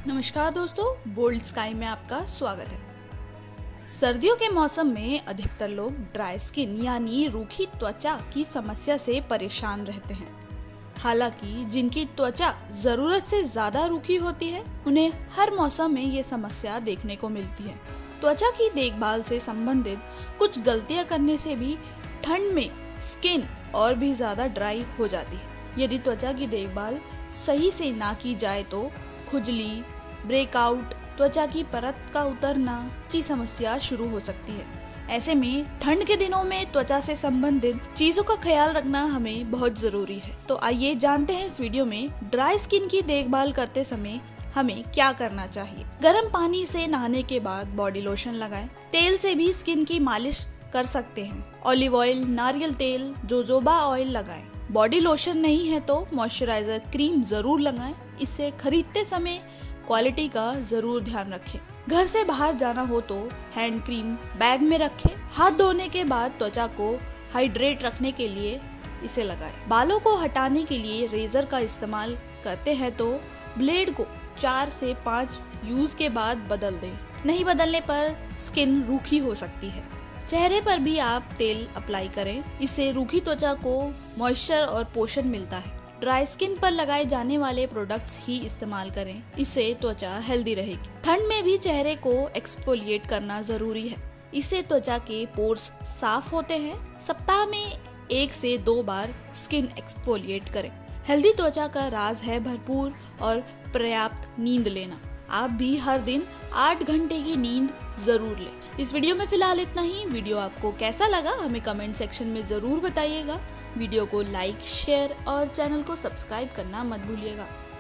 नमस्कार दोस्तों, bold sky में आपका स्वागत है। सर्दियों के मौसम में अधिकतर लोग ड्राई स्किन यानी रूखी त्वचा की समस्या से परेशान रहते हैं। हालांकि जिनकी त्वचा जरूरत से ज्यादा रूखी होती है, उन्हें हर मौसम में ये समस्या देखने को मिलती है। त्वचा की देखभाल से संबंधित कुछ गलतियां करने से भी ठंड में स्किन और भी ज्यादा ड्राई हो जाती है। यदि त्वचा की देखभाल सही से ना की जाए तो खुजली, ब्रेकआउट, त्वचा की परत का उतरना की समस्या शुरू हो सकती है। ऐसे में ठंड के दिनों में त्वचा से संबंधित चीजों का ख्याल रखना हमें बहुत जरूरी है। तो आइए जानते हैं इस वीडियो में ड्राई स्किन की देखभाल करते समय हमें क्या करना चाहिए। गर्म पानी से नहाने के बाद बॉडी लोशन लगाएं। तेल से भी स्किन की मालिश कर सकते हैं। ऑलिव ऑयल, नारियल तेल, जोजोबा ऑयल लगाएं। बॉडी लोशन नहीं है तो मॉइस्चराइजर क्रीम जरूर लगाएं। इसे खरीदते समय क्वालिटी का जरूर ध्यान रखें। घर से बाहर जाना हो तो हैंड क्रीम बैग में रखें। हाथ धोने के बाद त्वचा को हाइड्रेट रखने के लिए इसे लगाएं। बालों को हटाने के लिए रेजर का इस्तेमाल करते हैं तो ब्लेड को 4 से 5 यूज के बाद बदल दें। नहीं बदलने पर स्किन रूखी हो सकती है। चेहरे पर भी आप तेल अप्लाई करें। इससे रूखी त्वचा को मॉइस्चर और पोषण मिलता है। ड्राई स्किन पर लगाए जाने वाले प्रोडक्ट्स ही इस्तेमाल करें। इससे त्वचा हेल्दी रहेगी। ठंड में भी चेहरे को एक्सफोलिएट करना जरूरी है। इससे त्वचा के पोर्स साफ होते हैं। सप्ताह में 1 से 2 बार स्किन एक्सफोलिएट करें। हेल्दी त्वचा का राज है भरपूर और पर्याप्त नींद लेना। आप भी हर दिन 8 घंटे की नींद जरूर लें। इस वीडियो में फिलहाल इतना ही। वीडियो आपको कैसा लगा हमें कमेंट सेक्शन में जरूर बताइएगा। वीडियो को लाइक, शेयर और चैनल को सब्सक्राइब करना मत भूलिएगा।